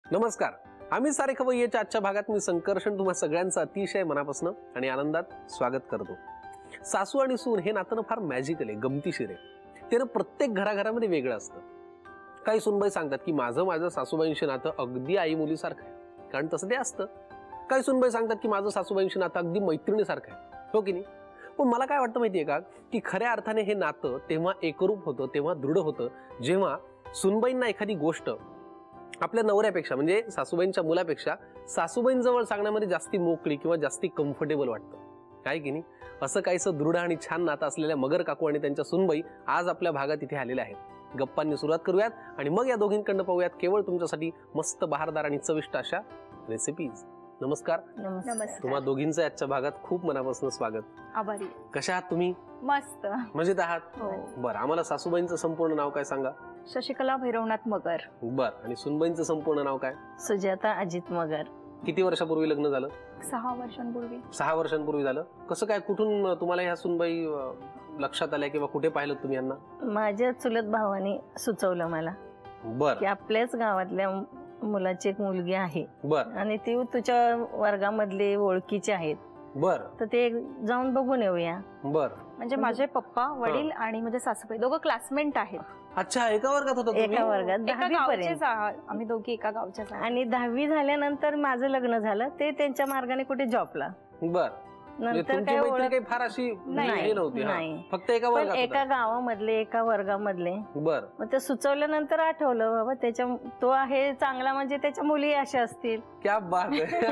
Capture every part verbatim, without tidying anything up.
नमस्कार. आम्ही सारे खवय्येच्या आजच्या भागात मी संकर्षण तुम्हा सगळ्यांचं अतिशय मनापासून आणि आनंदात स्वागत करतो. सासू आणि सून हे नातं फार मॅजिकल आहे, गमतीशीर आहे. ते ना प्रत्येक घराघरामध्ये वेगळं असतं. काही सूनबाई सांगतात की माझं माझं सासूबाईंशी नातं अगदी आई मुलीसारखं आहे, कारण तसं ते असतं. काही सूनबाई सांगतात की माझं सासूबाईंशी नातं अगदी मैत्रिणीसारखं आहे, हो की नाही? पण मला काय वाटतं माहितीये का, की खऱ्या अर्थाने हे नातं तेव्हा एकरूप होतं, तेव्हा दृढ होतं, जेव्हा सूनबाईंना एखादी गोष्ट आपल्या नवऱ्यापेक्षा म्हणजे सासूबाईंच्या मुलापेक्षा सासूबाईंजवळ सांगण्यामध्ये जास्ती मोकळी किंवा जास्ती कम्फर्टेबल वाटतं, काय की नाही? असं काहीसं दृढ आणि छान नातं असलेल्या मगर काकू आणि त्यांच्या सूनबाई आज आपल्या भागात इथे आलेल्या आहेत. गप्पांनी सुरुवात करूयात आणि मग या दोघींकडनं पाहूयात केवळ तुमच्यासाठी मस्त बहारदार आणि चविष्ट अशा रेसिपीज. नमस्कार. नमस्कार. तुम्हा दोघींचं आजच्या भागात खूप मनापासून स्वागत. आभारी. कशा आहात तुम्ही? मस्त. मजेत आहात? हो. बरं, आम्हाला सासूबाईंचं संपूर्ण नाव काय सांगा? शशिकला भैरवनाथ मगर. बर, आणि सुनबाईंचं संपूर्ण नाव काय? सुजाता अजित मगर. किती वर्षापूर्वी लग्न झालं? सहा वर्षांपूर्वी. सहा वर्षांपूर्वी झालं. कसं काय, कुठून तुम्हाला ह्या सुनबाई लक्षात आल्या किंवा कुठे पाहिलं तुम्ही यांना? माझ्या चुलत भावाने सुचवलं मला बर की आपल्याच गावातल्या मुलाची एक मुलगी आहे बर आणि ती तुझ्या वर्गामधले ओळखीचे आहेत, बर तर ते जाऊन बघून येऊया. बर म्हणजे माझे पप्पा, वडील आणि माझे सासूबाई दोघं क्लासमेट आहेत. अच्छा, एका वर्गात होता तुम्ही? एका वर्गात एका दहावी गावचेच पर्यंत. आहात. आम्ही दोघी एका गावच्याच आहोत. आणि दहावी झाल्यानंतर माझं लग्न झालं. ते त्यांच्या मार्गाने कुठे जॉबला. बर, म्हणजे नंतर तुमची काय मैत्री ओळख काही फार अशी नाही, हे नव्हती? हा. नाही. फक्त एका पण वर्गात एका होता? गावामधले एका वर्गामधले. बर. मग ते सुचवल्यानंतर आठवलं बाबा त्याच्या तो आहे चांगला, म्हणजे त्याच्या मुली अशा असतील. क्या बात आहे.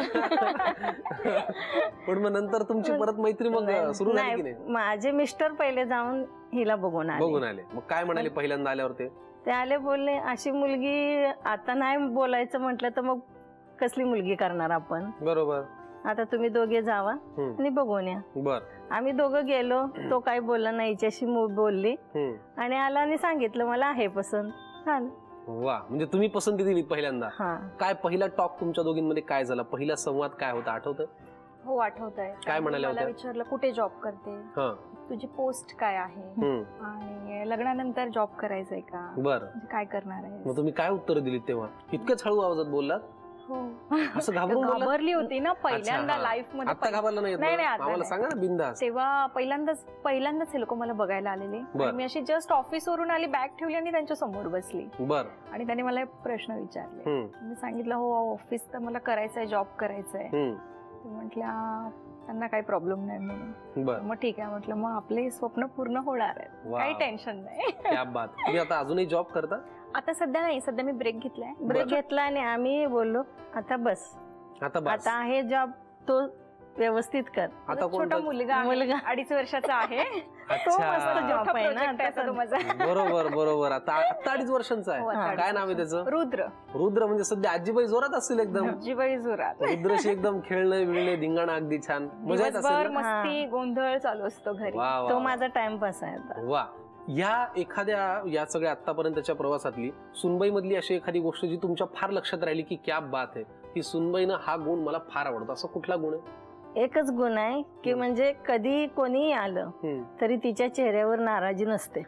पण मग नंतर तुमची परत मैत्री मग सुरू झाली की नाही? माझे मिस्टर पहिले जाऊन हिला बघून आले. बघून आले. मग काय म्हणाले पहिल्यांदा आल्यावर? ते ते आले, बोलले अशी मुलगी आता नाही बोलायचं म्हटलं तर मग कसली मुलगी करणार आपण. बरोबर. आता तुम्ही दोघे जावा आणि बघून या. बर. आम्ही दोघं गेलो. तो काही बोलला नाही, हिच्याशी बोलली आणि आला आणि सांगितलं मला आहे पसंत. झालं. वा, म्हणजे तुम्ही पसंती दिली पहिल्यांदा? हा. काय पहिला टॉक तुमच्या दोघींमध्ये काय झाला? पहिला संवाद काय होता, आठवतं? हो, आठवत आहे. काय म्हणाल्या मला होत्या? विचारलं कुठे जॉब करते, तुझी पोस्ट काय आहे आणि लग्नानंतर जॉब करायचंय का, बर, काय करणार आहे. मग तुम्ही काय उत्तर दिलीत तेव्हा? इतकंच हळू आवाजात बोललात? हो. असं घाबरून घाबरली होती ना पहिल्यांदा लाईफ मध्ये. आता घाबरला नाही? नाही नाही, आम्हाला सांगा ना बिंदास. तेव्हा पहिल्यांदाच पहिल्यांदाच हे लोक मला बघायला आलेले. मी अशी जस्ट ऑफिस वरून आली, बॅग ठेवली आणि त्यांच्या समोर बसली. बर. आणि त्यांनी मला प्रश्न विचारले. मी सांगितलं हो ऑफिस तर मला करायचंय, जॉब करायचंय. ते म्हटल्या त्यांना काही प्रॉब्लेम नाही म्हणून. मग ठीक आहे म्हटलं, मग आपले स्वप्न पूर्ण होणार आहेत, काही टेन्शन नाही. क्या बात. तुम्ही आता अजूनही जॉब करता? आता सध्या नाही, सध्या मी ब्रेक घेतलाय. ब्रेक घेतला आणि आम्ही बोललो आता बस, आता बस, आता आहे जॉब तो व्यवस्थित कर. आता छोटा मुलगा मुलगा अडीच वर्षाचा आहे. तो मस्त जॉब आहे ना. बरोबर बरोबर. आता आता अडीच वर्षांचा आहे. काय नाव आहे त्याचं? रुद्र. रुद्र. म्हणजे सध्या आजीबाई जोरात असतील एकदम. आजीबाई जोरात. रुद्रशी एकदम खेळणे बिळणे धिंगाणा अगदी छान मजा येत असेल. मस्ती गोंधळ चालू असतो घरी. तो माझा टाइमपास आहे आता. वा. या एखाद्या या सगळ्या आतापर्यंतच्या प्रवासातली सुनबाई मधली अशी एखादी गोष्ट जी तुमच्या फार लक्षात राहिली की क्या बात आहे, ही सुनबाईनं हा गुण मला फार आवडतो, असं कुठला गुण आहे? एकच गुण आहे की म्हणजे कधी कोणी आलं तरी तिच्या चेहऱ्यावर नाराजी नसते,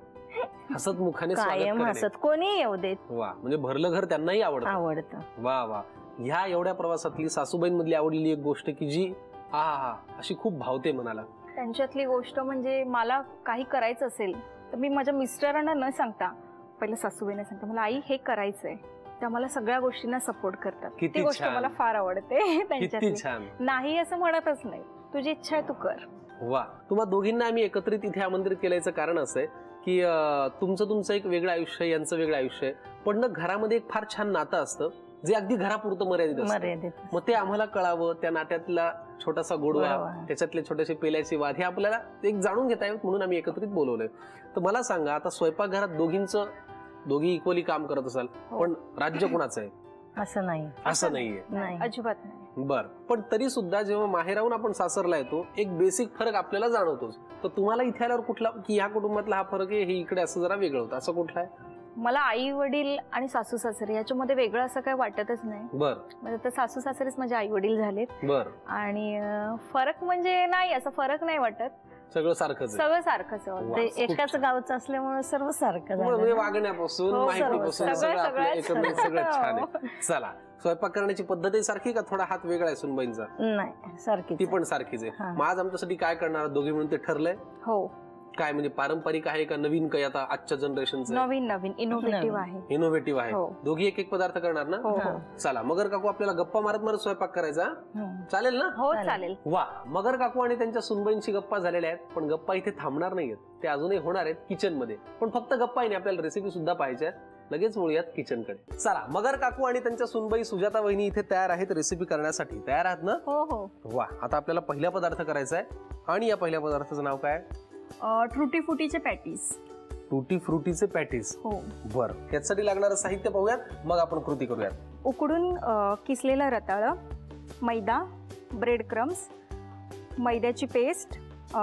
हसत मुखाने कायम हसत, कोणी येऊ देत. वा, म्हणजे भरलं घर त्यांनाही आवडतं. आवडतं. वा वा. ह्या एवढ्या प्रवासातली सासूबाईंमधली आवडलेली एक गोष्ट की जी हा हा अशी खूप भावते मनाला. त्यांच्यातली गोष्ट म्हणजे मला काही करायचं असेल तर मी माझ्या मिस्टरांना न सांगता पहिलं सासूबाईंना सांगते मला आई हे करायचंय. त्या मला सगळ्या गोष्टींना सपोर्ट करतात. ती गोष्ट मला फार आवडते त्यांच्यातली. नाही असं म्हणतच नाही, तुझी इच्छा आहे तू कर. वा. तुम्हा दोघींना आम्ही एकत्रित इथे आमंत्रित केल्याचं कारण असं आहे की तुमचं तुमचं एक वेगळं आयुष्य, यांचं वेगळं आयुष्य आहे, पण ना घरामध्ये एक फार छान नातं असतं जे अगदी घरापुरतं मर्यादित असतं. मग ते आम्हाला कळावं, त्या नात्यातला छोटासा गोडवा, त्याच्यातले छोटेसे पेल्याचे वाद हे आपल्याला एक जाणून घेता येईल म्हणून आम्ही एकत्रित बोलवलंय. तर मला सांगा, आता स्वयंपाकघरात दोघींचं दोघी इक्वली काम करत असाल, पण राज्य कुणाचं आहे? असं नाही. असं नाहीये, अजिबात नाही. बर. पण तरी सुद्धा जेव्हा माहेराहून आपण सासरला येतो एक बेसिक फरक आपल्याला जाणवतोच. तर तुम्हाला इथे आल्यावर कुठला की ह्या कुटुंबातला हा फरक आहे, हे इकडे असं जरा वेगळं होतं, असं कुठला आहे? मला आई वडील आणि सासू सासरे याच्यामध्ये वेगळं असं काही वाटतच नाही. बर. म्हणजे तर सासू सासरेच माझे आई वडील झालेत. बर. आणि फरक म्हणजे नाही, असं फरक नाही वाटत. सगळं सारखंच आहे. सगळं सारखंच आहे. ते एकाच गावचं असल्यामुळे सर्व सारखं झालं. म्हणजे वागण्यापासून हो, माहितीपासून सर्व. सगळं सगळं- आपल्या एकंदरीत सगळं सगळंच. छान आहे. चला, स्वयंपाक करण्याची पद्धती सारखी का थोडा हात वेगळा आहे सुनबाईंचा? नाही सारखी ती पण सारखीच आहे. हा. मग आज आमच्यासाठी काय करणार दोघे म्हणून ते ठरलंय? हो, काय म्हणजे पारंपरिक आहे का नवीन काही आता आजच्या जनरेशनचं? नवीन नवीन इनोव्हेटिव्ह आहे. इनोव्हेटिव्ह आहे. हो. दोघी एक एक पदार्थ करणार ना? हो हो चला, मगर काकू आपल्याला गप्पा मारत मारत स्वयंपाक करायचा, चालेल ना? हो चालेल. वा, मगर काकू आणि त्यांच्या सुनबाईंशी गप्पा झालेल्या आहेत, पण गप्पा इथे थांबणार नाहीयेत. ते अजूनही होणार आहेत किचन मध्ये. पण फक्त गप्पा नाही, आपल्याला रेसिपी सुद्धा पाहिजे. लगेच वळूयात किचन कडे. चला, मगर काकू आणि त्यांच्या सुनबाई सुजाता वहिनी इथे तयार आहेत रेसिपी करण्यासाठी. तयार आहात ना? हो हो. वा, आता आपल्याला पहिला पदार्थ करायचा आहे आणि या पहिल्या पदार्थाचं नाव काय? ट्रुटी फुटीचे पॅटीस. टुटी फ्रुटीचे पॅटीस. हो. बरं, याच्यासाठी लागणारं साहित्य पाहूयात, मग आपण कृती करूयात. उकडून अ, किसलेलं रताळ, मैदा, ब्रेड क्रम्स, मैद्याची पेस्ट,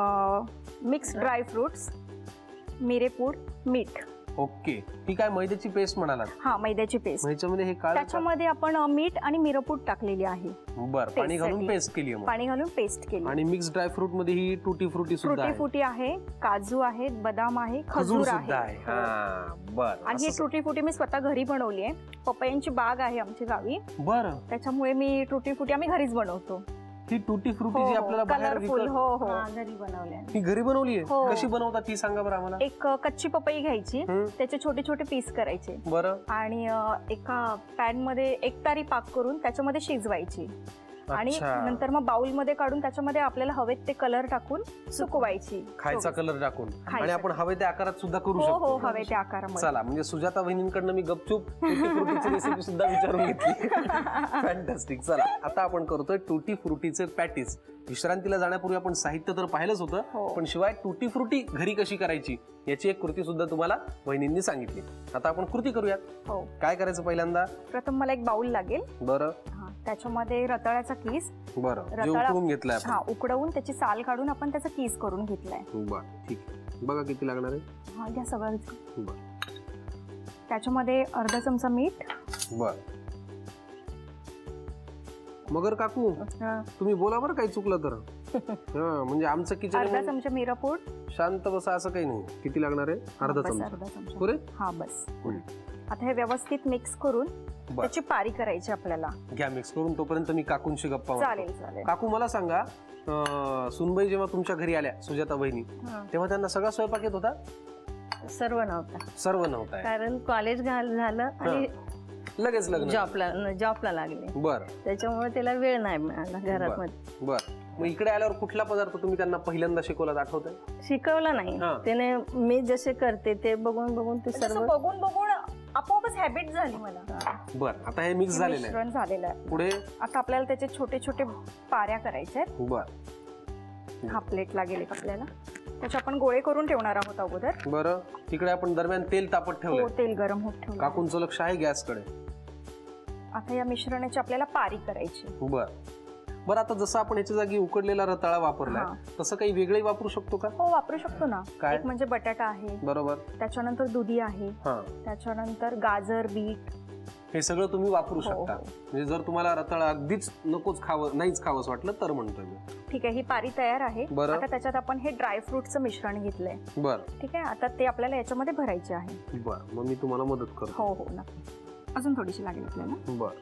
मिक्स ड्राय फ्रुट्स, मिरेपूड, मीठ. ओके, ही काय मैद्याची पेस्ट म्हणालात? हा, मैद्याची पेस्ट. ह्याच्यामध्ये हे काळ त्याच्यामध्ये आपण अ, मीठ आणि मिरपूड टाकलेली आहे. बरं, पाणी घालून साठी. पेस्ट केली आहे मग. पाणी घालून पेस्ट केली. आणि मिक्स ड्राय फ्रूट मध्ये ही टुटी फ्रुटी सुद्धा ट्रुटी आहे. फुटी आहे, काजू आहेत, बदाम आहे, खजूर खजूर सुद्धा आहे. आहे. हा, बरं. आणि ही असं- ट्रुटी फुटी मी स्वतः घरी बनवली आहे. पपयांची बाग आहे आमच्या गावी, बरं, त्याच्यामुळे मी ट्रुटी फुटी आम्ही घरीच बनवतो. ही टुटी फ्रुटी जी आपल्याला बाहेर कलरफुल. विकत- हो हो. घरी बनवलंय. ही घरी बनवली आहे? हो. कशी बनवतात ती सांगा बरं आम्हाला. एक अ, कच्ची पपई घ्यायची, हम्म. त्याचे छोटे छोटे पीस करायचे बरं. आणि अ, एका पॅन मध्ये एक तारी पाक करून त्याच्यामध्ये शिजवायची आणि अच्छा. नंतर मग बाउल मध्ये काढून त्याच्यामध्ये आपल्याला हवेत ते कलर टाकून सुकवायची. खायचा कलर टाकून. खायचा. आणि आपण हवे त्या आकारात सुद्धा करू हो हो, शकतो. हवे त्या आकारामध्ये. चला, म्हणजे सुजाता वहिनींकडनं मी गपचूप टुटी फ्रुटीची रेसिपी सुद्धा विचारून घेतली. फॅन्टास्टिक. चला, आता आपण करतोय टुटी फ्रुटीचे पॅटीस. विश्रांतीला जाण्यापूर्वी आपण साहित्य तर पाहिलंच होतं, हो. पण शिवाय टुटी फ्रुटी घरी कशी करायची याची एक कृती सुद्धा तुम्हाला वहिनींनी सांगितली. आता आपण कृती करूयात. हो. काय करायचं पहिल्यांदा? प्रथम मला एक बाउल लागेल. बरं हा, त्याच्यामध्ये रताळ्याचा किस. बरं, जे रताळा- उकळून घेतलाय हा, आपण. उकडवून त्याची साल काढून आपण त्याचा किस करून घेतलाय. बरं, ठीक आहे. बघा किती लागणार आहे. हा, घ्या सगळं. बरं. त्याच्यामध्ये अर्धा चमचा मीठ. बरं. मगर काकू, हा, तुम्ही बोला बरं काही चुकलं तर. हा, म्हणजे आमचं अर्धा किचन चमचा मिरपूड. शांत बसा, असं काही नाही. किती लागणार आहे? अर्धा बस, चमचा. अर्धा चमचा. पुरे? हा, बस. हम्म. आता हे व्यवस्थित मिक्स करून बरं. त्याची पारी करायची आपल्याला. घ्या मिक्स करून. तोपर्यंत मी काकूंशी गप्पा मारतो. चालेल चालेल. काकू, मला सांगा, अं, सुनबाई जेव्हा तुमच्या घरी आल्या, सुजाता बहिणी, हा. तेव्हा त्यांना सगळा स्वयंपाक येत होता? सर्व नव्हता, सर्व नव्हता. कारण कॉलेज घाल झालं आणि लगेच लग्न. जॉबला जॉबला लागले, बर. त्याच्यामुळे त्याला वेळ नाही मिळाला घरात बर. मध्ये. बर. मग इकडे आल्यावर कुठला पदार्थ तुम्ही त्यांना पहिल्यांदा शिकवला आठवतंय? शिकवलं नाही हा. त्याने. मी जसे करते ते बघून बघून ते तसं सर्व बघून बघून आपोआपच हॅबिट झाली मला. बर. आता हे मिक्स झालेलं आहे. मिश्रण झालेलं आहे. पुढे? आता आपल्याला त्याचे छोटे छोटे पाऱ्या करायच्या आहेत. बर. हा, प्लेट लागेल एक आपल्याला. त्याचे आपण गोळे करून ठेवणार आहोत अगोदर. बरं. तिकडे आपण दरम्यान तेल तापत हो, ठेवलंय. तेल गरम होत ठेवलं. काकूंचं लक्ष आहे गॅसकडे. आता या मिश्रणाची आपल्याला पारी करायची. बर. बरं, आता जसं आपण याच्या जागी उकडलेला रताळा वापरलाय, हा. तसं काही वेगळे वापरू शकतो का? हो, वापरू शकतो ना. काय? एक म्हणजे बटाटा आहे, बरोबर. त्याच्यानंतर दुधी आहे, हा, त्याच्यानंतर गाजर, बीट. हे सगळं तुम्ही वापरू हो, शकता. हो. म्हणजे जर तुम्हाला रताळा अगदीच नकोच खावं, नाहीच खावंच वाटलं तर म्हणतोय मी. ठीक आहे, ही पारी तयार आहे. बरं. आता त्याच्यात आपण हे ड्रायफ्रुटचं मिश्रण घेतलंय. बर. ठीक आहे, आता ते आपल्याला याच्यामध्ये भरायचे आहे. बर, मग मी तुम्हाला मदत करतो. हो हो, नक्की. अजून थोडीशी लागेल आपल्याला. बर.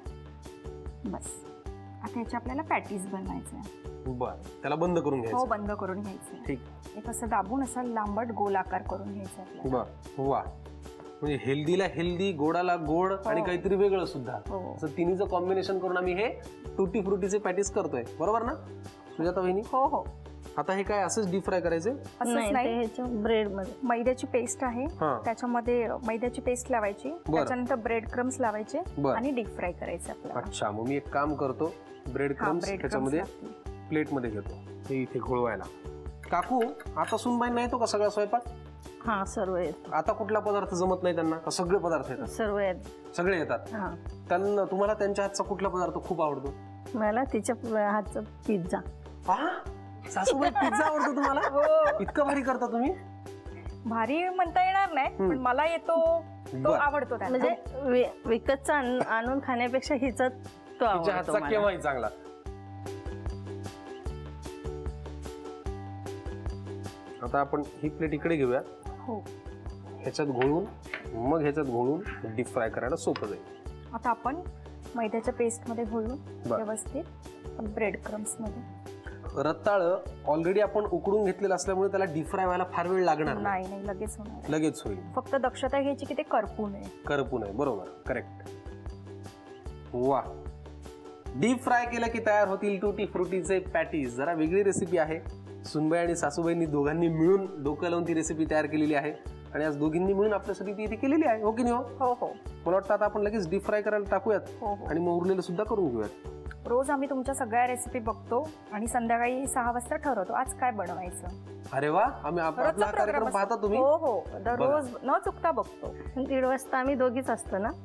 बस. आता याचे आपल्याला पॅटीस बनवायचे आहे. बर. त्याला बंद करून हो, घ्यायचं. बंद करून घ्यायचे. ठीक. एक असं दाबून असं लांबट गोल आकार करून घ्यायचा आपल्याला. बर. वा, म्हणजे हेल्दीला हेल्दी, गोडाला गोड आणि काहीतरी वेगळं सुद्धा, हो. असं तिन्हीचं कॉम्बिनेशन करून आम्ही हे टुटी फ्रुटीचे पॅटीस करतोय. बरोबर ना सुजाता वहिनी? हो हो. आता हे काय असंच डीप फ्राय करायचे? असंच नाही, ते नाही. ह्याच्या ब्रेड मध्ये मैद्याची पेस्ट आहे, हा. त्याच्यामध्ये मैद्याची पेस्ट लावायची, बरं. त्याच्यानंतर ब्रेड क्रम्स लावायचे बरं. आणि डीप फ्राय करायचे आपल्याला. अच्छा, मग मी एक काम करतो, ब्रेड हा, क्रम्स bread crumbs त्याच्यामध्ये लागतील. प्लेट मध्ये घेतो, हे इथे घोळवायला. काकू, आता सुनबाई नाही तो का सगळा स्वयंपाक? हा, सर्व येत. आता कुठला पदार्थ जमत नाही त्यांना का सगळे पदार्थ येतात? सर्व येत. सगळे येतात. हा, त्यांना तुम्हाला त्यांच्या हातचा कुठला पदार्थ खूप आवडतो? मला तिच्या हातचा पिझ्झा. हा, सासूबाई पिझ्झा आवडतो तुम्हाला? हो. इतकं भारी करता तुम्ही? भारी म्हणता येणार नाही, हम्म. पण मला येतो तो बरं. आवडतो त्यांना. म्हणजे वि- विकतचा आण- आणून खाण्यापेक्षा हिचा तो तिच्या आवडतो हातचा मला. केव्हाही चांगला. आता आपण ही प्लेट इकडे घेऊया. हो. ह्याच्यात घोळून मग ह्याच्यात घोळून डीप फ्राय करायला सोपं जाईल. आता आपण मैद्याच्या पेस्ट मध्ये घोळून व्यवस्थित ब्रेड क्रम्स मध्ये. रताळ ऑलरेडी आपण उकडून घेतलेलं असल्यामुळे त्याला डीप फ्राय व्हायला फार वेळ लागणार नाही. नाही लगेच होणार. लगेच होईल. फक्त दक्षता घ्यायची की ते करपू नये. करपू नये. बरोबर. करेक्ट. वा. डीप फ्राय केलं की तयार होतील टुटी फ्रुटीचे पॅटीज. जरा वेगळी रेसिपी आहे. सुनबाई आणि सासूबाईंनी दोघांनी मिळून डोकं लावून ती रेसिपी तयार केलेली आहे आणि आज दोघींनी मिळून आपल्यासाठी ती इथे केलेली आहे. हो की नाही? हो हो. मला वाटतं आता आपण लगेच डीप फ्राय करायला टाकूयात आणि मग उरलेलं सुद्धा करून घेऊयात. रोज आम्ही तुमच्या सगळ्या रेसिपी बघतो आणि संध्याकाळी सहा वाजता ठरवतो आज काय बनवायचं. अरे वा. आम्ही आपला कार्यक्रम पाहता तुम्ही? हो हो. दररोज न चुकता बघतो. दीड वाजता आम्ही दोघीच असतो ना.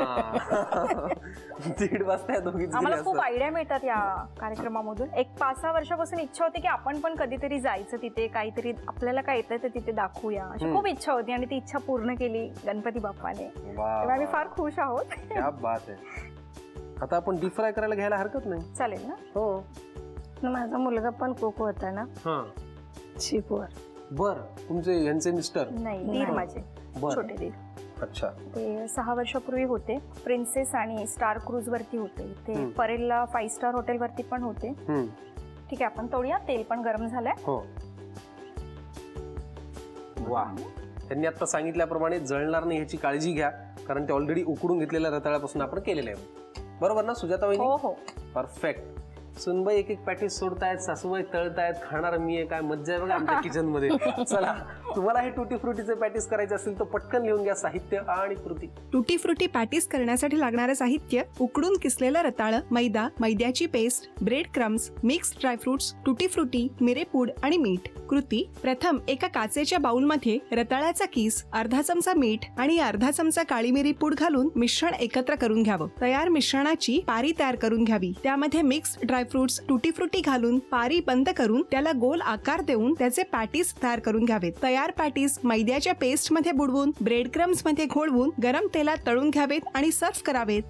दीड वाजता दोघीच. आम्हाला खूप आयडिया मिळतात या कार्यक्रमामधून. एक पाच सहा वर्षापासून इच्छा होती की आपण पण कधीतरी जायचं तिथे, काहीतरी आपल्याला काय येतं ते तिथे दाखवूया अशी खूप इच्छा होती आणि ती इच्छा पूर्ण केली गणपती बाप्पाने. तेव्हा आम्ही फार खुश आहोत. क्या बात आहे. आता आपण डीप फ्राय करायला घ्यायला हरकत नाही. चालेल ना? हो. माझा मुलगा पण कुक होता ना. हा. शिकवर. बर. तुमचे यांचे मिस्टर? नाही, दीर माझे छोटे दीर. अच्छा. ते सहा वर्षापूर्वी होते. प्रिन्सेस आणि स्टार क्रूज वरती होते. ते परेलला फाईव्ह स्टार हॉटेल वरती पण होते. ठीक आहे आपण तळूया. तेल पण गरम झालंय. हो. वा. त्यांनी आता सांगितल्याप्रमाणे जळणार नाही ह्याची काळजी घ्या कारण ते ऑलरेडी उकडून घेतलेल्या रताळ्यापासून आपण केलेलं आहे. बरोबर ना सुजाता वहिनी? हो हो. परफेक्ट. सुनबाई एक एक पॅटीस सोडतायत, सासूबाई तळतायत, खाणार मी आहे. काय मज्जा आहे बघा आमच्या किचन मध्ये. चला तुम्हाला हे टुटी फ्रुटीचे पॅटीस करायचे असेल तर पटकन लिहून घ्या साहित्य आणि कृती. टुटी फ्रुटी पॅटीस करण्यासाठी लागणारे साहित्य: उकडून किसलेलं रताळ, मैदा, मैद्याची paste, bread crumbs, mix dry fruits, tutti frutti, मिरेपूड आणि मीठ. कृती: प्रथम एका काचेच्या बाउलमध्ये रताळ्याचा किस, अर्धा चमचा मीठ आणि अर्धा चमचा काळी मिरी पूड घालून मिश्रण एकत्र करून घ्यावं. तयार मिश्रणाची पारी तयार करून घ्यावी. त्यामध्ये मिक्स ड्रायफ्रुट्स, टुटी फ्रुटी घालून पारी बंद करून त्याला गोल आकार देऊन त्याचे पॅटीस तयार करून घ्यावेत. तयार पॅटीस मैद्याच्या पेस्ट मध्ये बुडवून ब्रेड क्रम्स मध्ये घोळवून गरम तेलात तळून घ्यावेत आणि सर्व्ह करावेत.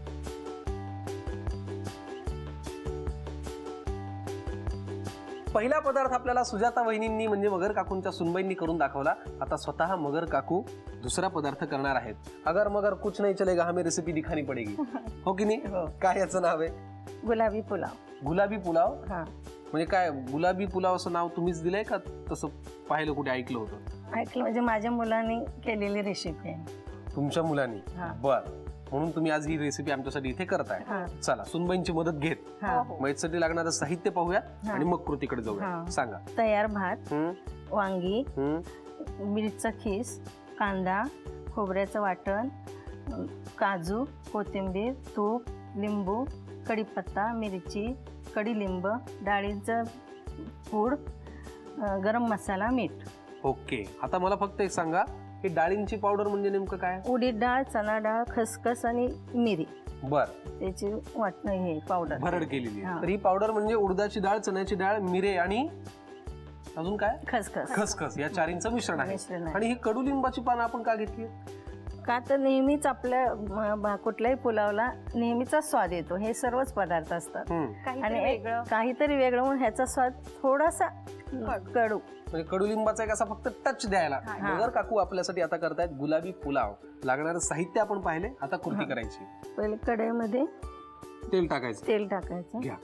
पहिला पदार्थ आपल्याला सुजाता वहिनींनी म्हणजे मगर काकूंच्या सुनबाईंनी करून दाखवला. आता स्वतः मगर काकू दुसरा पदार्थ करणार आहेत. अगर मगर कुछ नहीं चलेगा हमें रेसिपी दिखानी पडेगी. हो की नाही? काय याचं नाव आहे? गुलाबी पुलाव. गुलाबी पुलाव. हा. म्हणजे काय गुलाबी पुलाव असं नाव तुम्हीच दिलंय का तसं पाहिलं कुठे ऐकलं होतं? ऐकलं म्हणजे माझ्या मुलांनी केलेली रेसिपी आहे. तुमच्या मुलांनी? बर. म्हणून तुम्ही आज ही रेसिपी आमच्यासाठी इथे करताय. चला सुनबाईंची मदत घेत मैदसाठी लागणारं साहित्य पाहूया आणि मग कृतीकडे जाऊया. सांगा. तयार भात, वांगी, मिरचा खीस, कांदा, खोबऱ्याचं वाटण, काजू, कोथिंबीर, तूप, लिंबू, कढीपत्ता, मिरची, कडीलिंब, डाळीचं पूड, गरम मसाला, मीठ. ओके. आता मला फक्त एक सांगा, ही डाळींची पावडर म्हणजे नेमकं काय? उडीद डाळ, चणा डाळ, खसखस आणि मिरी. बर. त्याची वाटण हे पावडर भरड केलेली. तर ही पावडर म्हणजे उडदाची डाळ, चण्याची डाळ, मिरे आणि अजून काय? खसखस. खसखस या चारींचं मिश्रण आहे. आणि ही कडुलिंबाची पानं आपण का घेतली? का तर नेहमीच आपल्या कुठल्याही पुलावला नेहमीचा स्वाद येतो. हे सर्वच पदार्थ असतात आणि काहीतरी वेगळं म्हणून ह्याचा स्वाद थोडासा कडू म्हणजे कडुलिंबाचा एक असा फक्त टच द्यायला. मगर काकू आपल्यासाठी आता करतायत गुलाबी पुलाव. लागणारं साहित्य आपण पाहिले. आता कृती करायची. पहिले कढईमध्ये तेल टाकायचं. तेल टाकायचं. घ्या.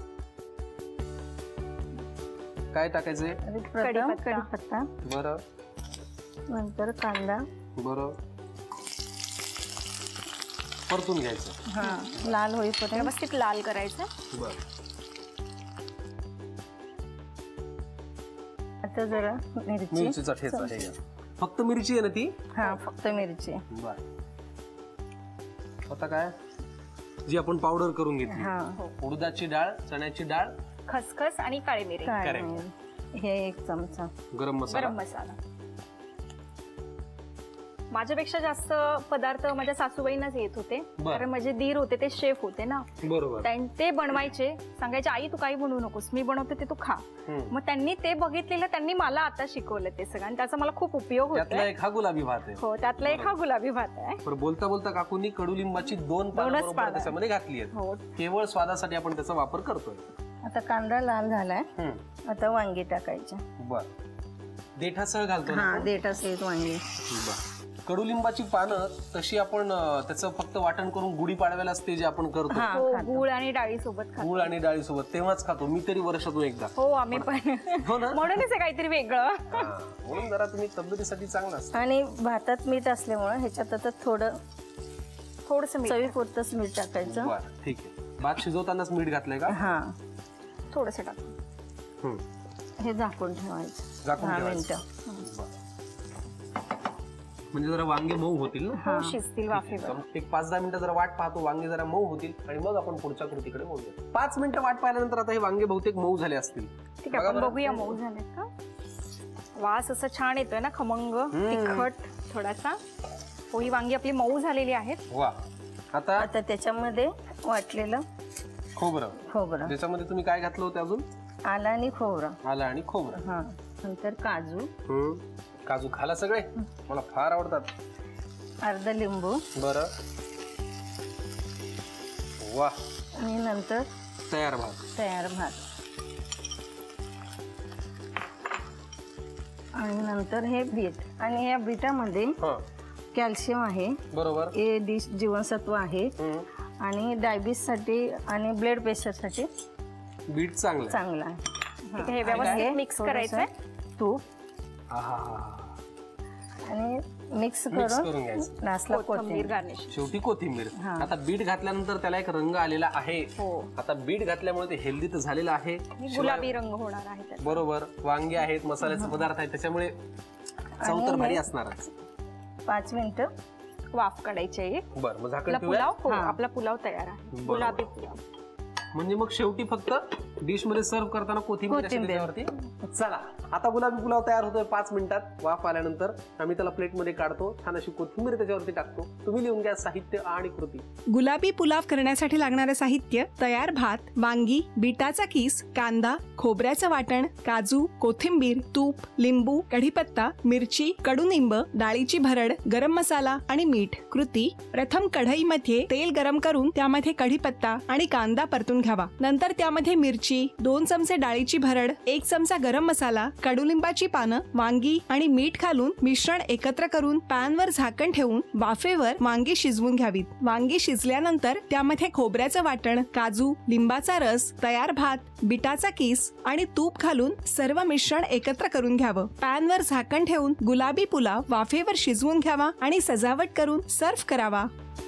काय टाकायचंय? कढीपत्ता. बरं. नंतर कांदा. बरं. परतून घ्यायचं. हा. लाल होईपर्यंत व्यवस्थित लाल करायचं. बरं. आता जरा मिरची. मिरचीचा ठेचा आहे. फक्त मिरची आहे ना ती? हा फक्त मिरची. बर. आता काय जी आपण पावडर करून घेतली. उडदाची डाळ, चण्याची डाळ, खसखस आणि काळी मिरी. हे एक चमचा गरम मसाला. गरम मसाला. माझ्यापेक्षा जास्त पदार्थ माझ्या सासूबाईंनाच येत होते कारण माझे दीर होते ते शेफ होते ना. बरोबर. ते बनवायचे. सांगायचे आई तू काही बनवू नकोस, मी बनवते ते तू खा. मग त्यांनी ते बघितलेलं त्यांनी मला आता शिकवलं ते सगळं आणि त्याचा मला खूप उपयोग होतो. त्यातला एक हा गुलाबी भात आहे. हो त्यातला एक हा गुलाबी भात आहे. पण बोलता बोलता काकूंनी कडुलिंबाची दोन पानं त्याच्यामध्ये घातली आहेत. केवळ स्वादासाठी आपण त्याचा वापर करतोय. आता कांदा लाल झालाय. आता वांगी टाकायची. बर. देठासह घालतो ना हा आपण? देठासहित वांगी. बरं. कडुलिंबाची पानं तशी आपण अं, त्याचं फक्त वाटण करून गुढी पाडव्याला असते जे आपण करतो, हा हो, खातो. गुळ आणि डाळी सोबत खातो. गुळ आणि डाळी सोबत, तेव्हाच खातो मी तरी वर्षातून एकदा. हो आम्ही पण. हो ना? म्हणूनच आहे काहीतरी वेगळं. हा, म्हणून जरा तुम्ही तब्येतीसाठी चांगला असता. आणि भातात मीठ असल्यामुळे ह्याच्यात आता थोडं थोडस मीठ, चवीपुरतंच मीठ टाकायचं. बरं, ठीक आहे. भात शिजवतानाच मीठ घातलंय का? हा थोडस टाक. हम्म. हे झाकून ठेवायचं झाकून दहा ठेवायचं. मिनिटं. बरं. म्हणजे जरा वांगे मऊ होतील ना? हो, शिजतील वाफेवर. एक पाच दहा मिनिटं जरा वाट पाहतो, वांगे जरा मऊ होतील आणि मग आपण पुढच्या कृतीकडे बोलूया. पाच मिनिटं वाट पाहिल्यानंतर आता हे वांगे बहुतेक मऊ झाले असतील. ठीक आहे, आपण बघूया मऊ झालेत का. वास असा छान येतोय ना, खमंग तिखट थोडासा. हो, ही वांगी आपली मऊ झालेली आहेत. वा. आता आता त्याच्यामध्ये वाटलेलं खोबरं, खोबरं, त्याच्यामध्ये तुम्ही काय घातलं होतं अजून? आलं आणि खोबरं. आलं आणि खोबरं. हा नंतर काजू, हम्म. काजू खाला सगळे, मला फार आवडतात. अर्ध लिंबू. बरं. वा. आणि नंतर तयार भात. तयार भात. आणि नंतर हे बीट. आणि या बीटामध्ये हा, कॅल्शियम आहे, बरोबर. ए डी जीवनसत्व आहे हम्म. आणि डायबिटीस साठी आणि ब्लड प्रेशर साठी बीट चांगलं आहे. चांगला आहे. ठीक आहे, हे व्यवस्थित मिक्स करायचंय. तूप आहा. आणि मिक्स मिक्स करून करून घ्यायचं. नासला कोथिंबीर कोथिंबीर. गार्निश. शेवटी कोथिंबीर. हा. आता बीट घातल्यानंतर त्याला एक रंग आलेला आहे. हो, आता बीट घातल्यामुळे ते हेल्दी तर झालेलं आहे. हे गुलाबी रंग होणार आहे त्याचा. बरोबर. वांगे आहेत, मसाल्याचे पदार्थ आहेत, त्याच्यामुळे चव तर आणि भारी हे- असणारच. पाच मिनिटं वाफ काढायची आहे. बरं, मग झाकण आपला ठेवूया. पुलाव, हो, हा. आपला पुलाव तयार आहे. बरोबर. गुलाबी पुलाव. म्हणजे मग शेवटी फक्त डिश मध्ये सर्व करताना कोथिंबीर अशी कोथिंबीर. त्याच्यावरती. चला, आता गुलाबी पुलाव तयार होतोय. पाच मिनिटात वाफ आल्यानंतर आम्ही त्याला प्लेट मध्ये काढतो, छान अशी कोथिंबीर त्याच्यावरती टाकतो. तुम्ही लिहून घ्या साहित्य आणि कृती. गुलाबी पुलाव करण्यासाठी लागणारे साहित्य: तयार भात, वांगी, बीटाचा किस, कांदा, खोबऱ्याचं वाटण, काजू, कोथिंबीर, तूप, लिंबू, कढीपत्ता, मिरची, कडुनिंब, डाळीची भरड, गरम मसाला आणि मीठ. कृती: प्रथम कढईमध्ये तेल गरम करून त्यामध्ये कढीपत्ता आणि कांदा परतून घ्यावा. नंतर त्यामध्ये मिरची, दोन चमचे डाळीची भरड, एक चमचा गरम मसाला, कडुलिंबाची पानं, वांगी आणि मीठ घालून मिश्रण एकत्र करून पॅनवर झाकण ठेवून वाफेवर वांगी शिजवून घ्यावीत. वांगी शिजल्यानंतर त्यामध्ये खोबऱ्याचं वाटण, काजू, लिंबाचा रस, तयार भात, बीटाचा किस आणि तूप घालून सर्व मिश्रण एकत्र करून घ्यावं. पॅनवर झाकण ठेवून गुलाबी पुलाव वाफेवर शिजवून घ्यावा आणि सजावट करून सर्व्ह करावा.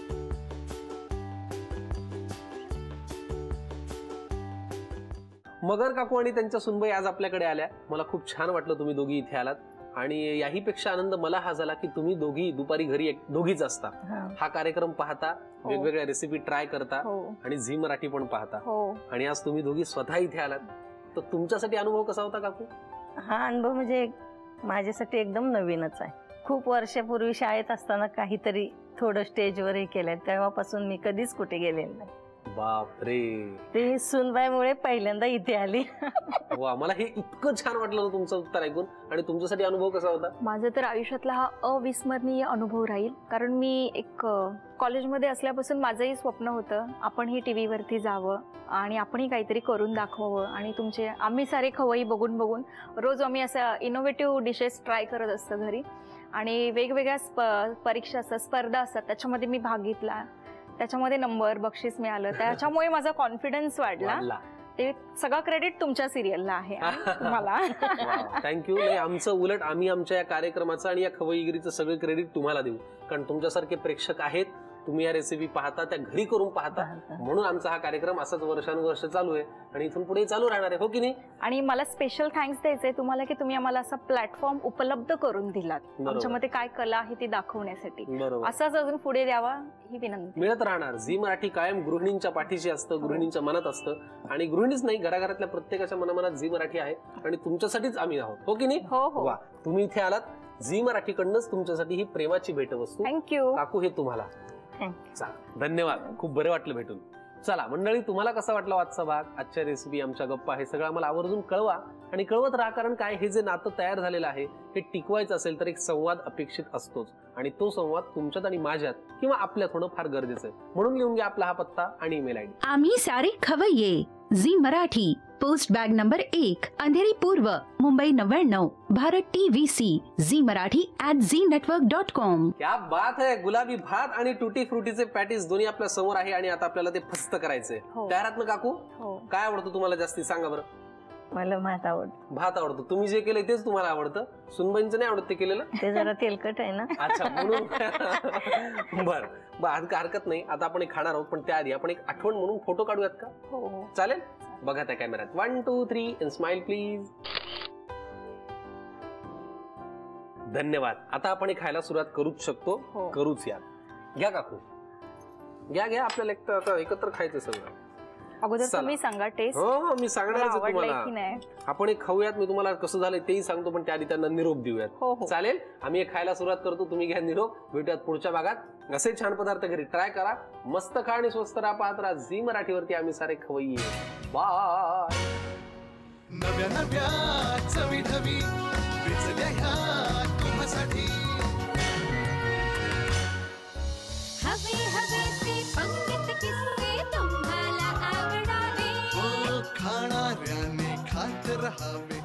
मगर काकू आणि त्यांच्या सुनबाई आज आपल्याकडे आल्या. मला खूप छान वाटलं तुम्ही दोघी इथे आलात. आणि याही पेक्षा आनंद मला हा झाला की तुम्ही दोघी दुपारी घरी एक- दोघीच असता. हा. हा कार्यक्रम पाहता, हो. वेगवेगळ्या रेसिपी ट्राय करता हो, आणि झी मराठी पण पाहता. हो. आणि आज तुम्ही दोघी स्वतः इथे आलात. तर तुमच्यासाठी अनुभव कसा होता काकू? हा अनुभव म्हणजे एक- माझ्यासाठी एकदम नवीनच आहे. खूप वर्षापूर्वी शाळेत असताना काहीतरी थोडं स्टेजवर हे केलंय, तेव्हापासून मी कधीच कुठे गेलेले नाही. बापरे. ते सुनबाईमुळे पहिल्यांदा इथे आली. वा, मला हे इतकं छान वाटलं ना तुमचं उत्तर ऐकून. आणि तुमच्यासाठी अनुभव कसा होता? माझं तर आयुष्यातला हा अविस्मरणीय अनुभव राहील. कारण मी एक कॉलेजमध्ये असल्यापासून माझंही स्वप्न होतं आपणही टी व्हीवरती जावं आणि आपणही काहीतरी करून दाखवावं. आणि तुमचे आम्ही सारे खवय्ये बघून बघून रोज आम्ही असं इनोव्हेटिव्ह डिशेस ट्राय करत असतो घरी. आणि वेगवेगळ्या स्प परीक्षा असतात, स्पर्धा असतात, त्याच्यामध्ये मी भाग घेतला. त्याच्यामध्ये नंबर, बक्षीस मिळालं. त्याच्यामुळे माझा कॉन्फिडन्स वाढला. वाढला. ते सगळं क्रेडिट तुमच्या सिरियलला आहे आणि तुम्हाला. थँक्यू. नाही, आमचं उलट आम्ही आमच्या या कार्यक्रमाचं आणि या खवय्यगिरीचं सगळं क्रेडिट तुम्हाला देऊ. कारण तुमच्यासारखे प्रेक्षक आहेत, तुम्ही या रेसिपी पाहता, त्या घरी करून पाहता, म्हणून आमचा हा कार्यक्रम असाच वर्षानुवर्ष चालू आहे आणि इथून पुढे चालू राहणार आहे. हो की नाही? आणि मला स्पेशल थँक्स द्यायचंय तुम्हाला की तुम्ही आम्हाला असा प्लॅटफॉर्म उपलब्ध करून दिलात आमच्यामध्ये काय कला आहे ती दाखवण्यासाठी. बरोबर. असाच अजून पुढे द्यावा ही विनंती. मिळत राहणार. झी मराठी कायम गृहिणींच्या पाठीशी असतं, गृहिणींच्या मनात असतं. आणि गृहिणीच नाही, घराघरातल्या प्रत्येकाच्या मनामनात झी मराठी आहे आणि तुमच्यासाठीच आम्ही आहोत. हो की नाही? हो हो. वा, तुम्ही इथे आलात. झी मराठीकडनंच तुमच्यासाठी ही प्रेमाची भेटवस्तू. थँक्यू काकू, हे तुम्हाला. चला, धन्यवाद. खूप बरं वाटलं भेटून. चला मंडळी, तुम्हाला कसा वाटला आजचा भाग, आजच्या रेसिपी, आमच्या गप्पा, हे सगळं आम्हाला आवर्जून कळवा आणि कळवत राहा. कारण काय, हे जे नातं तयार झालेलं आहे हे टिकवायचं असेल तर एक संवाद अपेक्षित असतोच. आणि तो संवाद तुमच्यात आणि माझ्यात किंवा आपल्यात होणं फार गरजेचं आहे. म्हणून लिहून घ्या आपला हा पत्ता आणि ईमेल आयडी. आम्ही सारे खवय्ये Zee Marathi, post bag number एक, अंधेरी पूर्व, मुंबई नव्याण्णव, Bharat T V C, Zee Marathi at Zee network dot com. क्या बात है. गुलाबी भात आणि टुटी फ्रुटीचे पॅटीस दोन्ही आपल्या समोर आहे आणि आता आपल्याला ते फस्त करायचंय. तयार आहात ना काकू? काय आवडतं तुम्हाला जास्ती सांगा बरं. मला भात आवडतो. भात आवडतो. तुम्ही जे केलंय तेच तुम्हाला आवडतं? सुनबाईंचं नाही आवडत ते केलेलं? ते जरा तेलकट आहे ना. अच्छा म्हणून. बर हरकत नाही. आता आपण खाणार आहोत पण त्याआधी आपण एक आठवण म्हणून फोटो काढूयात का? हो चालेल. बघा त्या कॅमेऱ्यात. One two three and smile please. धन्यवाद. आता आपण खायला सुरुवात करूच शकतो. करूच या. घ्या काकू घ्या घ्या. आपल्याला एकत्र खायचं सगळं. अगोदर तुम्ही सांगा टेस्ट. हो मी सांगणार तुम्हाला. आपण एक खाऊयात. मी तुम्हाला कसं झालंय तेही सांगतो पण त्याआधी त्यांना निरोप देऊयात. चालेल. आम्ही एक खायला सुरुवात करतो. तुम्ही घ्या निरोप. भेटूयात पुढच्या भागात. असे छान पदार्थ घरी ट्राय करा. मस्त खा आणि स्वस्त राहा. पाहत राहा झी मराठीवरती आम्ही सारे खवय्ये. बाय. नव्या नव्या चवी ढवी विचल्या ह्या तुम्हासाठी. हवे हवे ते पंगत किस्से तुम्हाला आवडावे. खाणाऱ्याने खात रहावे.